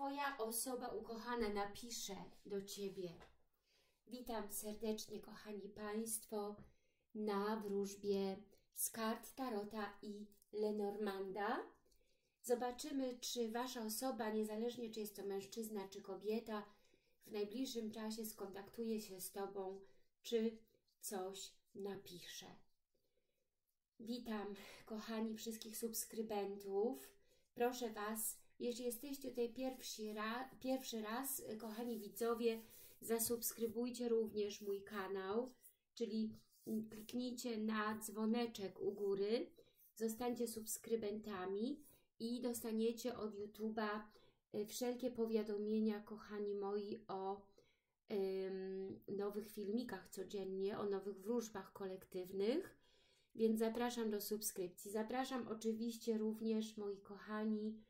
Twoja osoba ukochana napisze do Ciebie. Witam serdecznie, kochani Państwo, na wróżbie z kart Tarota i Lenormanda. Zobaczymy, czy Wasza osoba, niezależnie czy jest to mężczyzna, czy kobieta, w najbliższym czasie skontaktuje się z Tobą, czy coś napisze. Witam, kochani, wszystkich subskrybentów. Proszę Was, jeśli jesteście tutaj pierwszy raz, kochani widzowie, zasubskrybujcie również mój kanał, czyli kliknijcie na dzwoneczek u góry, zostańcie subskrybentami i dostaniecie od YouTube'a wszelkie powiadomienia, kochani moi, o nowych filmikach codziennie, o nowych wróżbach kolektywnych, więc zapraszam do subskrypcji. Zapraszam oczywiście również, moi kochani,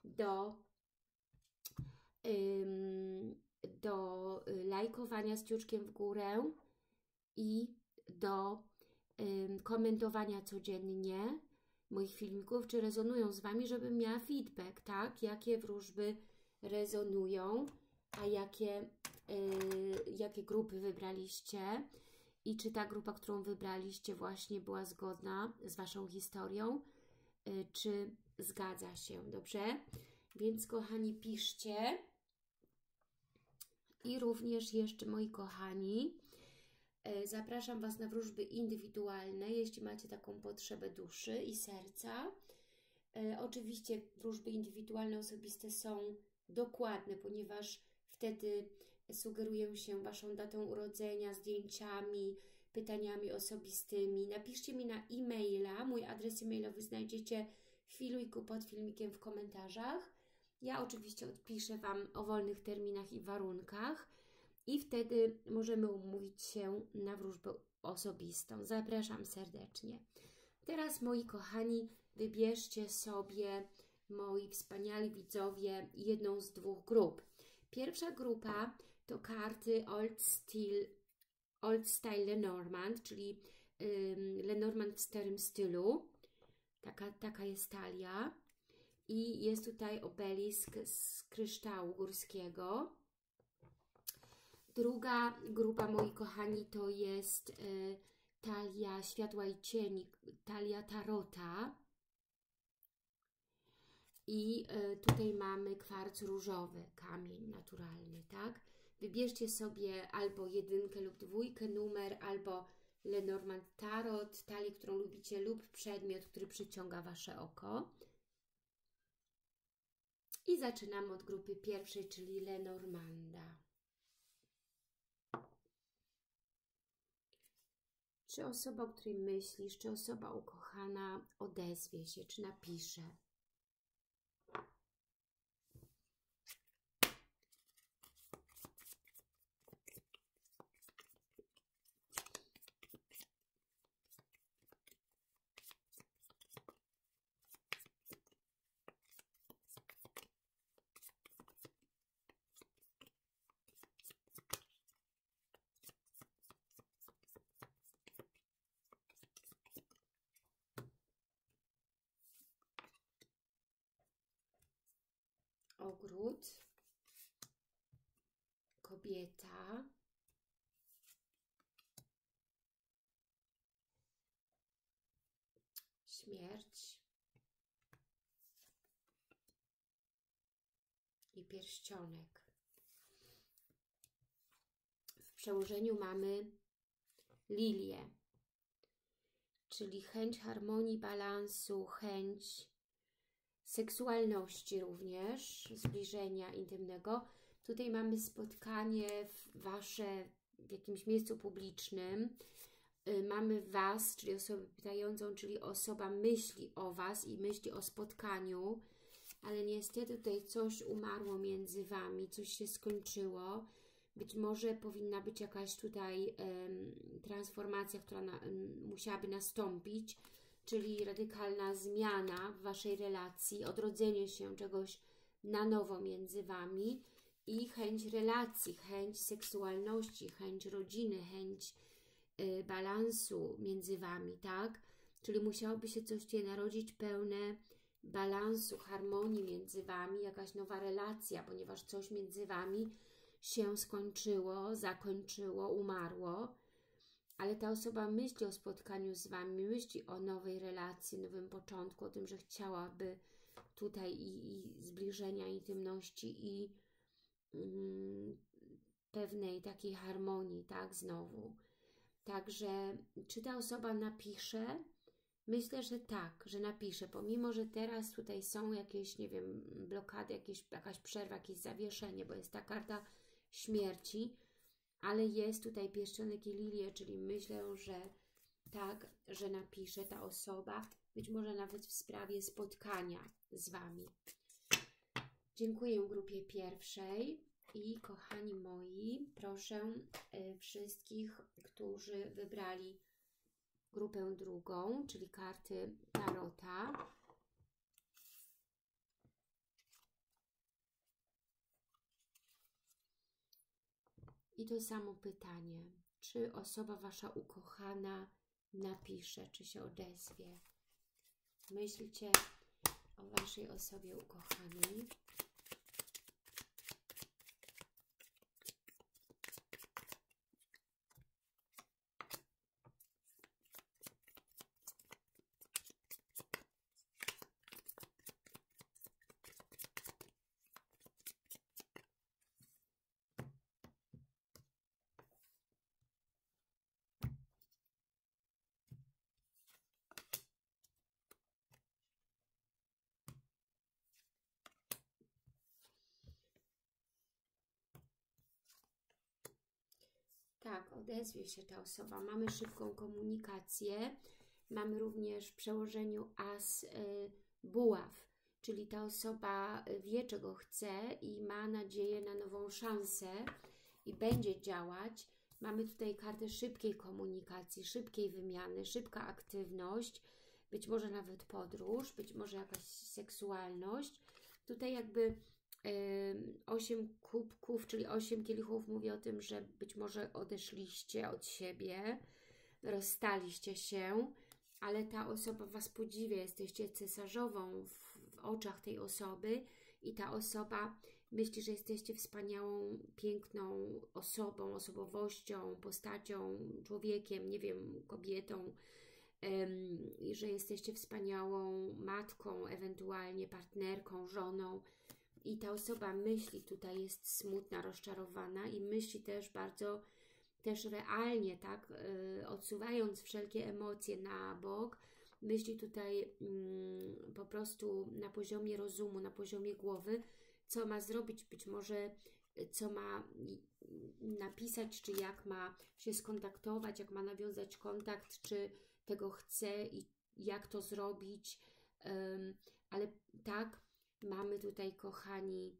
do lajkowania z kciuczkiem w górę i do komentowania codziennie moich filmików, czy rezonują z Wami, żebym miała feedback, tak? Jakie wróżby rezonują, a jakie grupy wybraliście i czy ta grupa, którą wybraliście, właśnie była zgodna z Waszą historią, czy zgadza się, dobrze? Więc kochani, piszcie. I również jeszcze, moi kochani, zapraszam Was na wróżby indywidualne, jeśli macie taką potrzebę duszy i serca. Oczywiście wróżby indywidualne, osobiste są dokładne, ponieważ wtedy sugeruję się Waszą datą urodzenia, zdjęciami, pytaniami osobistymi. Napiszcie mi na e-maila, mój adres e-mailowy znajdziecie w filmiku pod filmikiem w komentarzach. Ja oczywiście odpiszę Wam o wolnych terminach i warunkach i wtedy możemy umówić się na wróżbę osobistą. Zapraszam serdecznie. Teraz, moi kochani, wybierzcie sobie, moi wspaniali widzowie, jedną z dwóch grup. Pierwsza grupa to karty Old Style Lenormand, czyli Lenormand w starym stylu. Taka jest talia. I jest tutaj obelisk z kryształu górskiego. Druga grupa, moi kochani, to jest talia światła i cieni, talia Tarota. I tutaj mamy kwarc różowy, kamień naturalny, tak? Wybierzcie sobie albo jedynkę lub dwójkę numer, albo Lenormand Tarot, talię, którą lubicie, lub przedmiot, który przyciąga Wasze oko. I zaczynamy od grupy pierwszej, czyli Lenormanda. Czy osoba, o której myślisz, czy osoba ukochana odezwie się, czy napisze? Ogród, kobieta, śmierć i pierścionek. W przełożeniu mamy lilię, czyli chęć harmonii, balansu, chęć seksualności również, zbliżenia intymnego. Tutaj mamy spotkanie Wasze w jakimś miejscu publicznym. Mamy Was, czyli osobę pytającą, czyli osoba myśli o Was i myśli o spotkaniu, ale niestety tutaj coś umarło między Wami, coś się skończyło. Być może powinna być jakaś tutaj transformacja, która musiałaby nastąpić, czyli radykalna zmiana w Waszej relacji, odrodzenie się czegoś na nowo między Wami i chęć relacji, chęć seksualności, chęć rodziny, chęć balansu między Wami, tak? Czyli musiałoby się coś tutaj narodzić pełne balansu, harmonii między Wami, jakaś nowa relacja, ponieważ coś między Wami się skończyło, zakończyło, umarło, ale ta osoba myśli o spotkaniu z Wami, myśli o nowej relacji, nowym początku, o tym, że chciałaby tutaj i zbliżenia, intymności i pewnej takiej harmonii, tak, znowu. Także czy ta osoba napisze? Myślę, że tak, że napisze, pomimo, że teraz tutaj są jakieś, nie wiem, blokady, jakaś przerwa, jakieś zawieszenie, bo jest ta karta śmierci, ale jest tutaj pierścionek i lilie, czyli myślę, że tak, że napisze ta osoba, być może nawet w sprawie spotkania z Wami. Dziękuję grupie pierwszej i kochani moi, proszę wszystkich, którzy wybrali grupę drugą, czyli karty Tarota. I to samo pytanie, czy osoba Wasza ukochana napisze, czy się odezwie. Myślcie o Waszej osobie ukochanej. Tak, odezwie się ta osoba. Mamy szybką komunikację. Mamy również w przełożeniu as buław, czyli ta osoba wie, czego chce i ma nadzieję na nową szansę i będzie działać. Mamy tutaj kartę szybkiej komunikacji, szybkiej wymiany, szybka aktywność, być może nawet podróż, być może jakaś seksualność. Tutaj jakby 8 kubków, czyli 8 kielichów mówi o tym, że być może odeszliście od siebie, rozstaliście się, ale ta osoba Was podziwia, jesteście cesarzową w oczach tej osoby i ta osoba myśli, że jesteście wspaniałą, piękną osobą, osobowością, postacią, człowiekiem, nie wiem, kobietą, i że jesteście wspaniałą matką, ewentualnie partnerką, żoną. I ta osoba myśli, tutaj jest smutna, rozczarowana i myśli też bardzo, też realnie, tak, odsuwając wszelkie emocje na bok, myśli tutaj po prostu na poziomie rozumu, na poziomie głowy, co ma zrobić, być może co ma napisać, czy jak ma się skontaktować, jak ma nawiązać kontakt, czy tego chce i jak to zrobić, ale tak, mamy tutaj, kochani,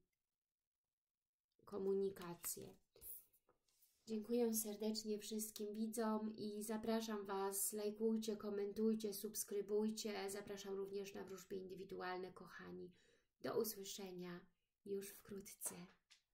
komunikację. Dziękuję serdecznie wszystkim widzom i zapraszam Was, lajkujcie, komentujcie, subskrybujcie. Zapraszam również na wróżby indywidualne, kochani. Do usłyszenia już wkrótce.